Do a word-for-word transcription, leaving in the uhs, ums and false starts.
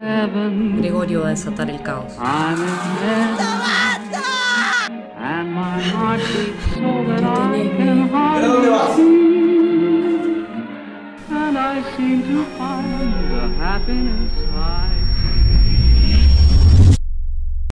Gregorio va a desatar el caos. ¿Pero dónde vas? And I seem to find the happiness I